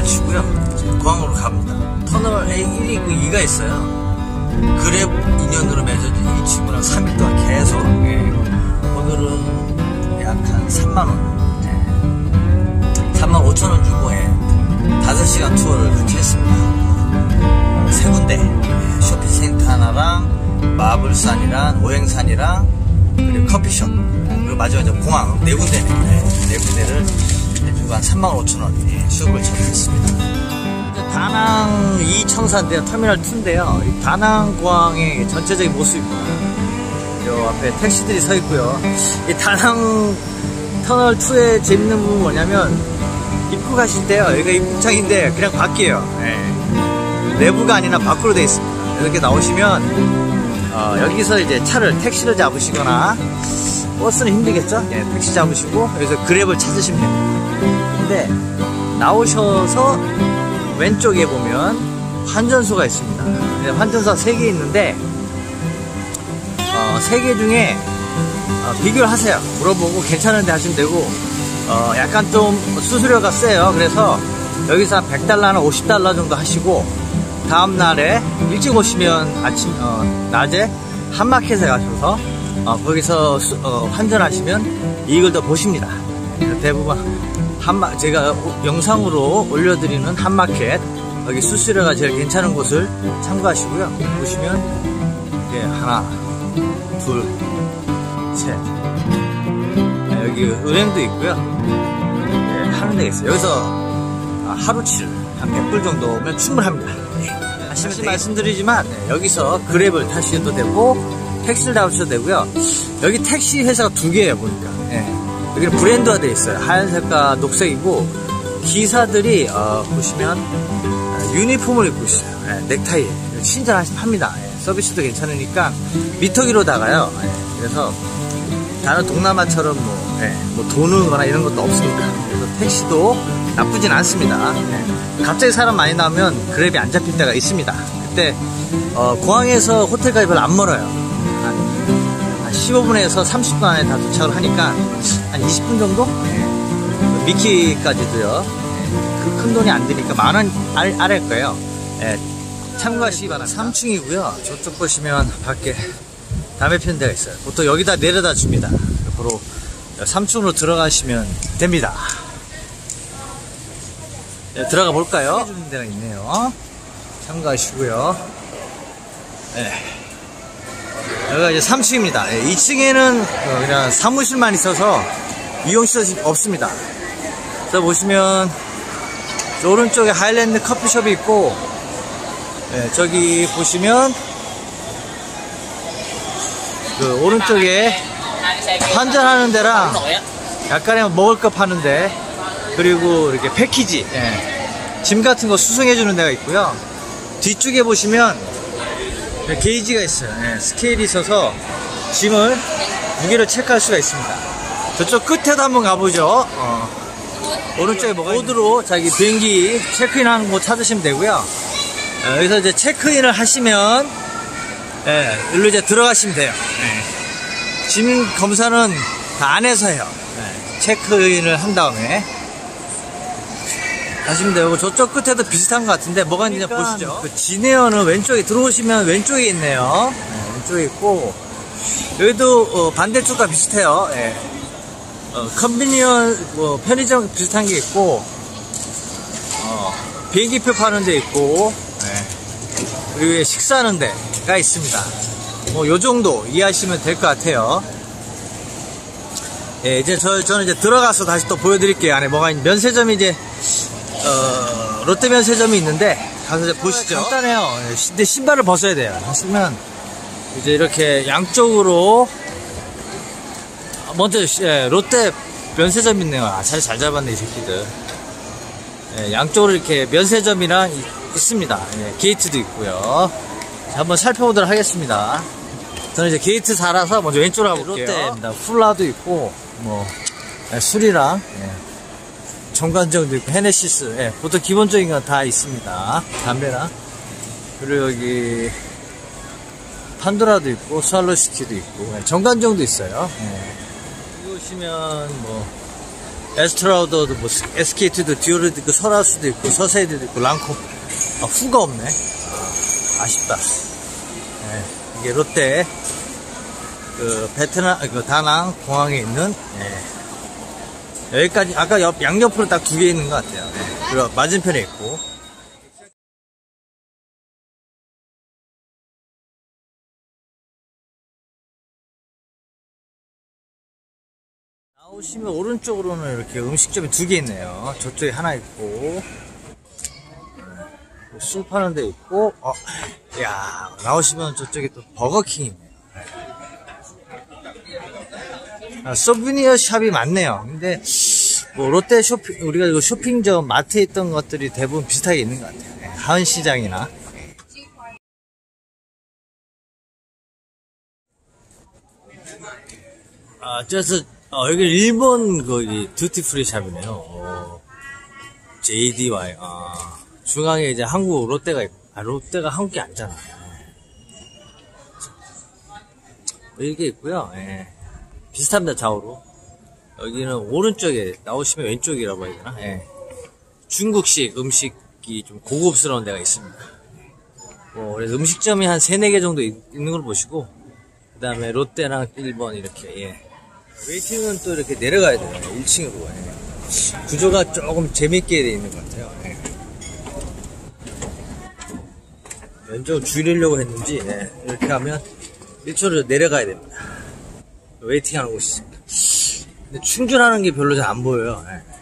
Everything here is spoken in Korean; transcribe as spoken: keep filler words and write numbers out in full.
마치고요. 이제 공항으로 갑니다. 터널 일, 이가 있어요. 그랩 인연으로 맺어진 이 친구랑 삼 일 동안 계속, 예, 오늘은 약 한 삼만 원, 예, 삼만 오천 원 주고, 예, 다섯 시간 투어를 같이 했습니다. 세 군데, 예, 쇼핑센터 하나랑 마블산이랑 오행산이랑 그리고 커피숍, 그리고 마지막에 공항 네 군데, 네, 네 군데를 한 삼만 오천 원, 예, 수업을 처리했습니다. 다낭 이 청사인데요, 터미널 이인데요. 이 다낭공항의 전체적인 모습입니다. 요 앞에 택시들이 서 있고요. 이 다낭 터널 이의 재밌는 부분은 뭐냐면, 입구 가실 때요, 여기가 입구창인데 그냥 밖이에요. 예. 내부가 아니라 밖으로 되어 있습니다. 이렇게 나오시면 어, 여기서 이제 차를, 택시를 잡으시거나, 버스는 힘들겠죠? 예, 택시 잡으시고 여기서 그랩을 찾으시면 됩니다. 근데 나오셔서 왼쪽에 보면 환전소가 있습니다. 환전소가 세 개 있는데, 어, 세 개 중에 어, 비교를 하세요. 물어보고 괜찮은데 하시면 되고, 어, 약간 좀 수수료가 세요. 그래서 여기서 한 백 달러나 오십 달러 정도 하시고, 다음날에 일찍 오시면 아침, 어, 낮에 한마켓에 가셔서 어, 거기서 수, 어, 환전하시면 이익을 더 보십니다. 대부분 한마, 제가 영상으로 올려드리는 한마켓, 여기 수수료가 제일 괜찮은 곳을 참고하시고요. 보시면 이게 하나, 둘, 셋, 네, 여기 은행도 있고요. 네, 하는 데가 있어요. 여기서 하루치를 한 백 불 정도면 충분합니다. 네, 다시 말씀드리지만, 네, 여기서 그랩을 타셔도 되고 택시를 타셔도 되고요. 여기 택시 회사가 두 개예요, 보니까. 네. 여기는 브랜드화 되어 있어요. 하얀색과 녹색이고, 기사들이 어, 보시면 유니폼을 입고 있어요. 네, 넥타이 친절합니다. 네, 서비스도 괜찮으니까 미터기로다가요. 네, 그래서 다른 동남아처럼 뭐, 네, 뭐 도는거나 이런 것도 없습니다. 그래서 택시도 나쁘진 않습니다. 네, 갑자기 사람 많이 나오면 그랩이 안 잡힐 때가 있습니다. 그때 어, 공항에서 호텔까지 별로 안 멀어요. 십오 분에서 삼십 분 안에 다 도착을 하니까 한 이십 분 정도? 네. 미키까지도요. 네. 그 큰 돈이 안 드니까 만 원 아래일 거예요. 네. 참고하시기 바랍니다. 삼 층이고요. 저쪽 보시면 밖에 담배 피는 데가 있어요. 보통 여기다 내려다 줍니다. 옆으로 삼 층으로 들어가시면 됩니다. 네, 들어가 볼까요? 해주는 데가 있네요. 참고하시고요. 네. 여기가 이제 삼 층입니다. 예, 이 층에는 그냥 사무실만 있어서 이용시설이 없습니다. 그래서 보시면 오른쪽에 하일랜드 커피숍이 있고, 예, 저기 보시면 그 오른쪽에 환전하는 데랑 약간의 먹을 거 파는데, 그리고 이렇게 패키지, 예, 짐 같은 거 수송해 주는 데가 있고요. 뒤쪽에 보시면 게이지가 있어요. 네, 스케일이 있어서 짐을, 무게를 체크할 수가 있습니다. 저쪽 끝에도 한번 가보죠. 어. 오른쪽에 뭐가 보드로 자기 비행기 체크인 하는 곳 찾으시면 되고요. 어, 여기서 이제 체크인을 하시면, 네, 여기로 이제 들어가시면 돼요. 네. 짐 검사는 다 안에서 해요. 네, 체크인을 한 다음에 하시면 되고, 저쪽 끝에도 비슷한 것 같은데 뭐가 있는지 그러니까 보시죠. 그 지네어는 왼쪽에 들어오시면 왼쪽에 있네요. 네, 왼쪽에 있고, 여기도 어, 반대쪽과 비슷해요. 네. 어, 컨비니언 뭐, 편의점 비슷한 게 있고, 어, 비행기표 파는 데 있고, 네. 그리고 식사하는 데가 있습니다. 뭐 요 정도 이해하시면 될 것 같아요. 예, 이제 저, 저는 이제 들어가서 다시 또 보여드릴게요. 안에 뭐가 있는 면세점이 이제 어, 롯데 면세점이 있는데 가서 이제 보시죠. 간단해요. 근데 신발을 벗어야 돼요. 벗으면 이제 이렇게 양쪽으로, 먼저 예, 롯데 면세점 있네요. 아, 잘, 잘 잡았네 이 새끼들. 예, 양쪽으로 이렇게 면세점이랑 이, 있습니다. 예, 게이트도 있고요. 자, 한번 살펴보도록 하겠습니다. 저는 이제 게이트 살아서 먼저 왼쪽으로 가볼게요. 롯데입니다. 훌라도 있고, 뭐 예, 술이랑 예, 정관정도 있고, 헤네시스, 예, 보통 기본적인 건 다 있습니다. 담배나. 그리고 여기 판도라도 있고, 스왈로시티도 있고, 예, 정관정도 있어요. 예. 여기 오시면 뭐 에스트라우더도 뭐 에스케이트도 듀오르도 있고 설화수도 있고 서세이도 있고 랑코. 아, 후가 없네. 아, 아쉽다. 네, 이게 롯데 그 베트남 그 다낭 공항에 있는 네. 여기까지 아까 옆 양옆으로 딱 두 개 있는 것 같아요. 네. 그리고 맞은편에 있고. 나오시면 오른쪽으로는 이렇게 음식점이 두 개 있네요. 저쪽에 하나 있고, 술 파는 데 있고, 어, 야, 나오시면 저쪽에 또 버거킹이 있네요. 아, 소비니어 샵이 많네요. 근데, 뭐, 롯데 쇼핑, 우리가 이거 쇼핑점, 마트에 있던 것들이 대부분 비슷하게 있는 것 같아요. 네, 하은시장이나. 아, 저서, 어, 여기 일본 거기 듀티프리 샵이네요. 어, 제이디와이. 아, 중앙에 이제 한국 롯데가 있고, 아, 롯데가 한국에 아니잖아. 이렇게 있고요. 예. 비슷합니다, 좌우로. 여기는 오른쪽에 나오시면 왼쪽이라고 해야 되나? 예. 중국식 음식이 좀 고급스러운 데가 있습니다. 뭐, 그래서 음식점이 한 세네 개 정도 있, 있는 걸 보시고, 그 다음에 롯데랑 일 번 이렇게, 예. 웨이팅은 또 이렇게 내려가야 돼요. 일 층으로. 예. 구조가 조금 재밌게 되어 있는 것 같아요. 예. 왼쪽을 줄이려고 했는지, 예. 이렇게 하면 일 초로 내려가야 됩니다. 웨이팅 하는 곳이 있습니다. 근데 충전하는 게 별로 잘 안 보여요. 예.